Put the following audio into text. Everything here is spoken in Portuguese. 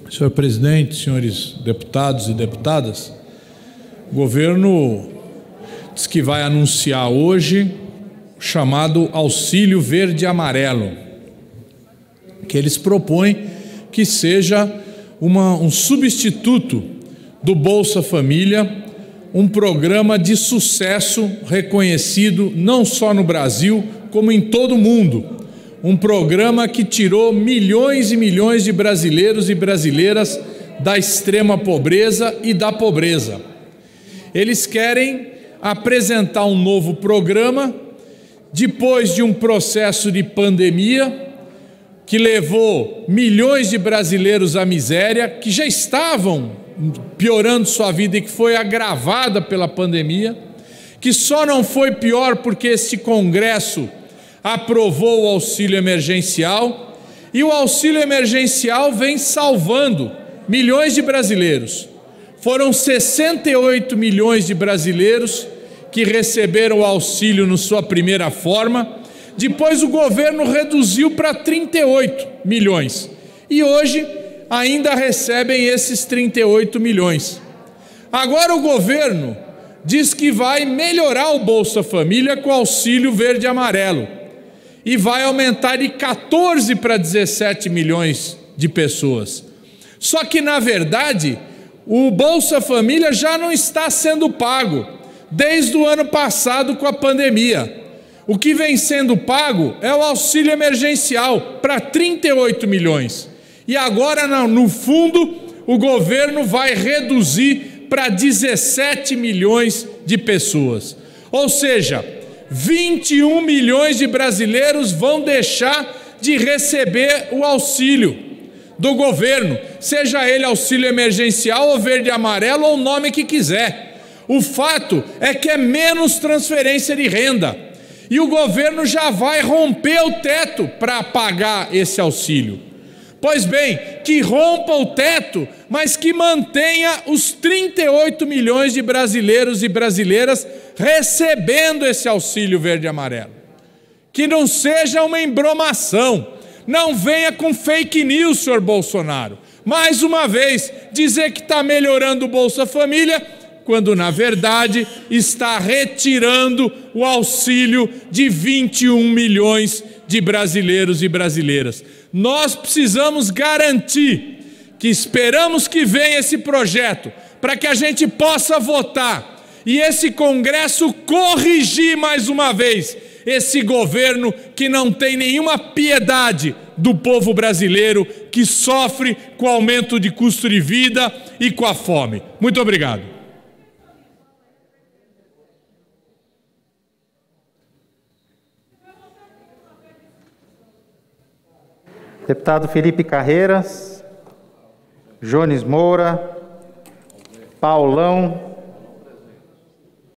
Senhor presidente, senhores deputados e deputadas, o governo diz que vai anunciar hoje o chamado Auxílio Verde e Amarelo, que eles propõem que seja um substituto do Bolsa Família, um programa de sucesso reconhecido não só no Brasil, como em todo o mundo. Um programa que tirou milhões e milhões de brasileiros e brasileiras da extrema pobreza e da pobreza. Eles querem apresentar um novo programa depois de um processo de pandemia que levou milhões de brasileiros à miséria, que já estavam piorando sua vida e que foi agravada pela pandemia, que só não foi pior porque este Congresso aprovou o auxílio emergencial, e o auxílio emergencial vem salvando milhões de brasileiros. Foram 68 milhões de brasileiros que receberam o auxílio na sua primeira forma, depois o governo reduziu para 38 milhões, e hoje ainda recebem esses 38 milhões. Agora o governo diz que vai melhorar o Bolsa Família com o auxílio verde e amarelo, e vai aumentar de 14 para 17 milhões de pessoas. Só que, na verdade, o Bolsa Família já não está sendo pago desde o ano passado com a pandemia. O que vem sendo pago é o auxílio emergencial para 38 milhões. E agora, no fundo, o governo vai reduzir para 17 milhões de pessoas. Ou seja, 21 milhões de brasileiros vão deixar de receber o auxílio do governo, seja ele auxílio emergencial ou verde e amarelo ou o nome que quiser. O fato é que é menos transferência de renda e o governo já vai romper o teto para pagar esse auxílio. Pois bem, que rompa o teto, mas que mantenha os 38 milhões de brasileiros e brasileiras recebendo esse auxílio verde e amarelo. Que não seja uma embromação, não venha com fake news, senhor Bolsonaro. Mais uma vez, dizer que está melhorando o Bolsa Família, quando na verdade está retirando o auxílio de 21 milhões de brasileiros e brasileiras. Nós precisamos garantir que esperamos que venha esse projeto para que a gente possa votar e esse Congresso corrigir mais uma vez esse governo que não tem nenhuma piedade do povo brasileiro, que sofre com o aumento de custo de vida e com a fome. Muito obrigado. Deputado Felipe Carreiras, Jones Moura, Paulão,